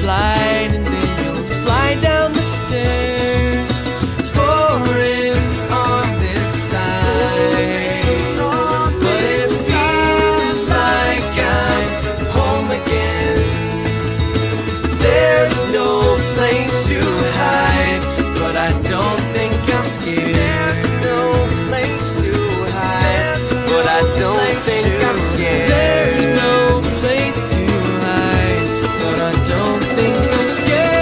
slide, and then you'll slide down the stairs. It's foreign on this side, but it feels like I'm home again. There's no place to hide, but I don't think I'm scared. There's no place to hide, but I don't think I'm scared. There's no place to hide, but I don't think I'm scared.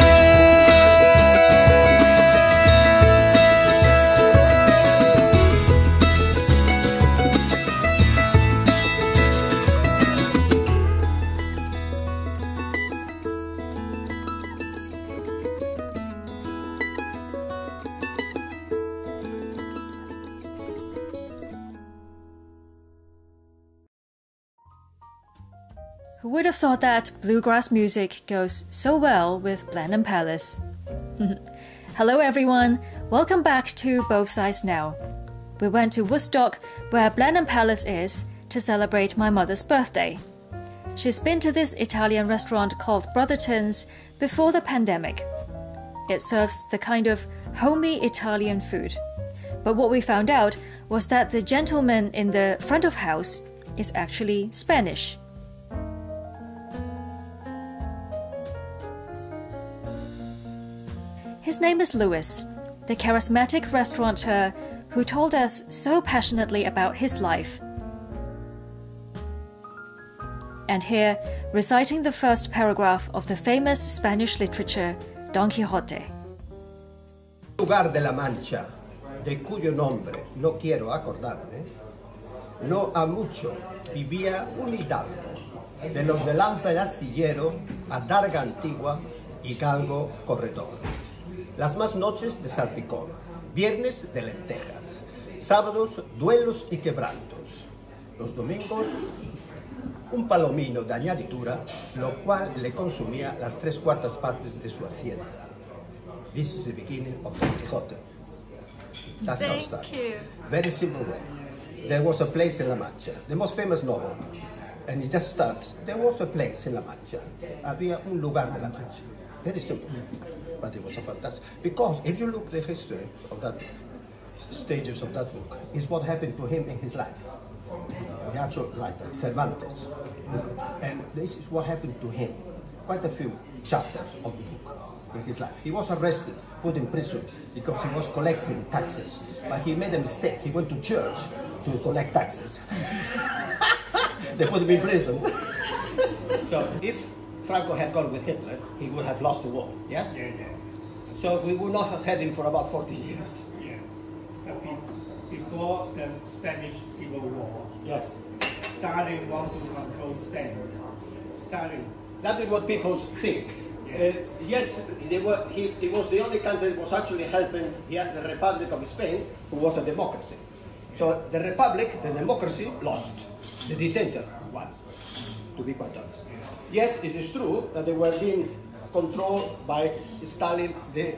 Who would have thought that bluegrass music goes so well with Blenheim Palace? Hello everyone, welcome back to Both Sides Now. We went to Woodstock, where Blenheim Palace is, to celebrate my mother's birthday. She's been to this Italian restaurant called Brotherton's before the pandemic. It serves the kind of homey Italian food. But what we found out was that the gentleman in the front of house is actually Spanish. His name is Luis, the charismatic restaurateur who told us so passionately about his life. And here, reciting the first paragraph of the famous Spanish literature, Don Quijote. Lugar de la Mancha, de cuyo nombre no quiero acordarme, no ha mucho vivía un hidalgo, de los de lanza el astillero, adarga antigua y galgo corredor. Las más noches de salpicón, viernes de lentejas, sábados duelos y quebrantos, los domingos un palomino de añadidura, lo cual le consumía las 3/4 partes de su hacienda. This is the beginning of Don Quijote. That's how it starts. Very simple way. There was a place in La Mancha, the most famous novel, and it just starts. There was a place in La Mancha. Había un lugar de La Mancha. Very simple. But it was a fantastic, because if you look at the history of that stages of that book, is what happened to him in his life. The actual writer, Cervantes, and this is what happened to him. Quite a few chapters of the book in his life. He was arrested, put in prison because he was collecting taxes, but he made a mistake. He went to church to collect taxes. They put him in prison. So if Franco had gone with Hitler, he would have lost the war, yes? Yeah. So we would not have had him for about 40 years. Yes. Before the Spanish Civil War, Yes. Stalin wanted to control Spain. Stalin. That is what people think. Yes, he was the only country that was actually helping the Republic of Spain, who was a democracy. So the Republic, the democracy, lost. The dictator won, to be quite honest. Yes, it is true that they were being controlled by Stalin, the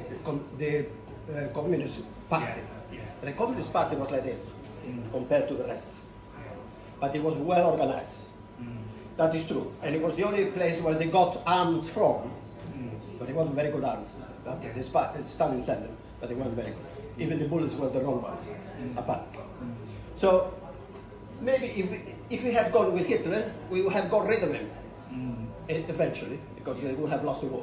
Communist Party. Yeah. The Communist Party was like this, compared to the rest. But it was well organized. That is true. And it was the only place where they got arms from. But it wasn't very good arms. Stalin sent them, but they weren't very good. Even the bullets were the wrong ones, apparently. So maybe if we had gone with Hitler, we would have got rid of him eventually, because they would have lost the war.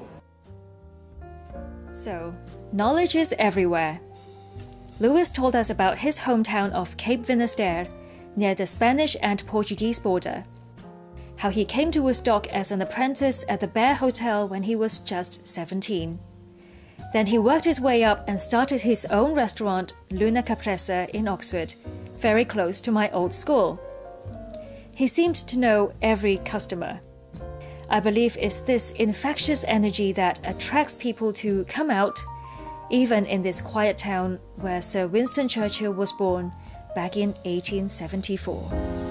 So, knowledge is everywhere. Luis told us about his hometown of Cape Finisterre, near the Spanish and Portuguese border. How he came to Woodstock as an apprentice at the Bear Hotel when he was just 17. Then he worked his way up and started his own restaurant, Luna Caprese, in Oxford, very close to my old school. He seemed to know every customer. I believe it's this infectious energy that attracts people to come out, even in this quiet town where Sir Winston Churchill was born back in 1874.